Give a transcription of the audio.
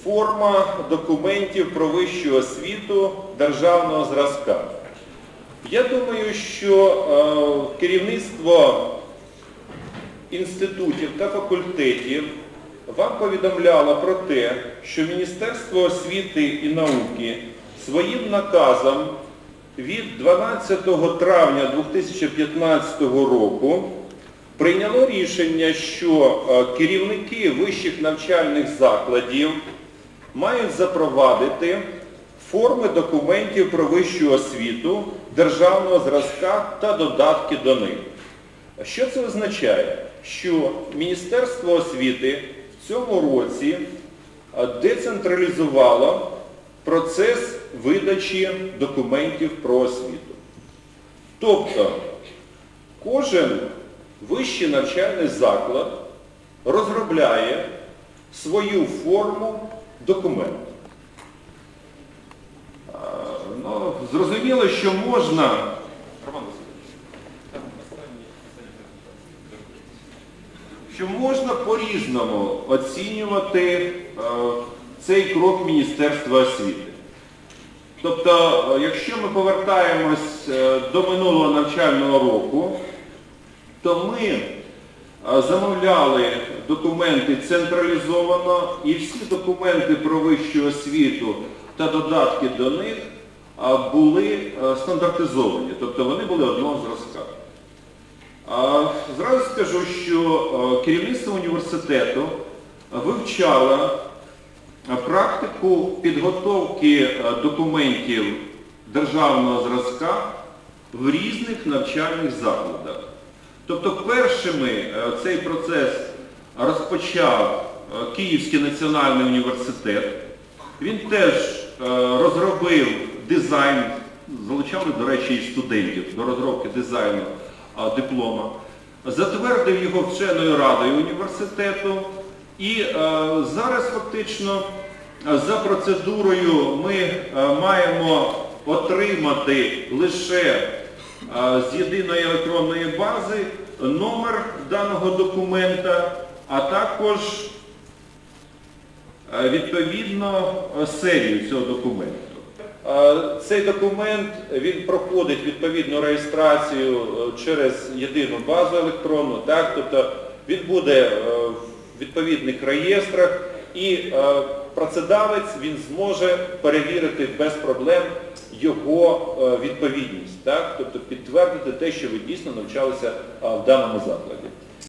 форма документів про вищу освіту державного зразка. Я думаю, що керівництво інститутів та факультетів вам повідомляло про те, що Міністерство освіти і науки своїм наказом від 12 травня 2015 року прийняло рішення, що керівники вищих навчальних закладів мають запровадити форми документів про вищу освіту державного зразка та додатки до них. Що це означає? Що Міністерство освіти в цьому році децентралізувало процес видачі документів про освіту. Тобто, кожен вищий навчальний заклад розробляє свою форму документу. Зрозуміло, що можна по-різному оцінювати цей крок Міністерства освіти. Тобто, якщо ми повертаємось до минулого навчального року, то ми замовляли документи централізовано, і всі документи про вищу освіту та додатки до них були стандартизовані, тобто вони були одного зразка. Зразу скажу, що керівництво університету вивчало практику підготовки документів державного зразка в різних навчальних закладах. Тобто першими цей процес розпочав Київський національний університет. Він теж розробив дизайн, залучали, до речі, і студентів до розробки дизайну диплома, затвердив його вченою радою університету. І зараз фактично за процедурою ми маємо отримати лише з єдиної електронної бази номер даного документа, а також відповідно серію цього документу. Цей документ, він проходить відповідну реєстрацію через єдину базу електронну, так? Тобто він буде в відповідних реєстрах, і працедавець він зможе перевірити без проблем його відповідність, так? Тобто підтвердити те, що ви дійсно навчалися в даному закладі.